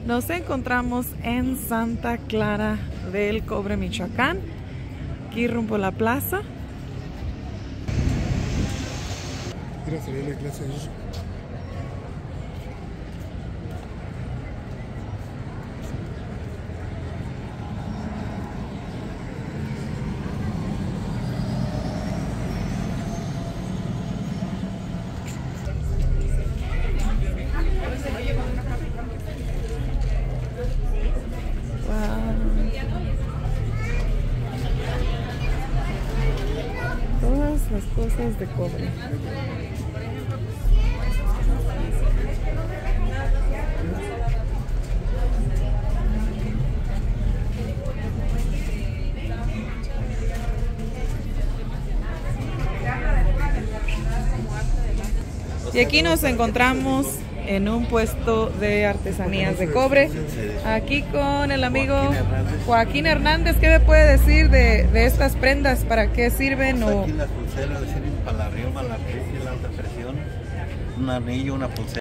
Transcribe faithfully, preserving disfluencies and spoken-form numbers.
Nos encontramos en Santa Clara del Cobre, Michoacán, aquí rumbo a la plaza. Quiero salir de clase ahí. Todas las cosas de cobre. Y aquí nos encontramos en un puesto de artesanías de cobre, aquí con el amigo Joaquín Hernández. ¿Qué me puede decir de, de estas prendas? ¿Para qué sirven? Pues o aquí las pulseras sirven para la rioma, la presión, la alta presión, un anillo, una pulsera.